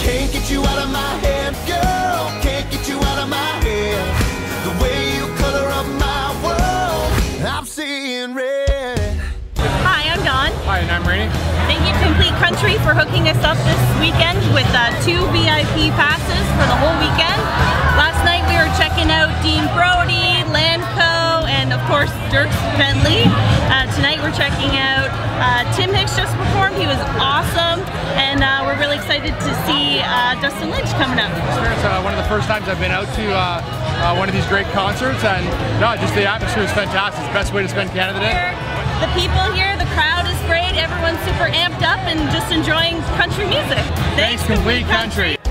Can't get you out of my head, girl. Can't get you out of my head. The way you color up my world, I'm seeing red. Hi, I'm Dawn. Hi, and I'm Rainey. Thank you Complete Country for hooking us up this weekend with 2 VIP passes for the whole weekend. Last night we were checking out Dean Brody, Landco, and of course Dierks Bentley. Tonight we're checking out Tim Hicks just performed. He was awesome, and we're really excited to see Dustin Lynch coming up. It's one of the first times I've been out to one of these great concerts, and no, just the atmosphere is fantastic. It's the best way to spend Canada Day. The people here, the crowd is great, everyone's super amped up and just enjoying country music. Thanks, Complete Country.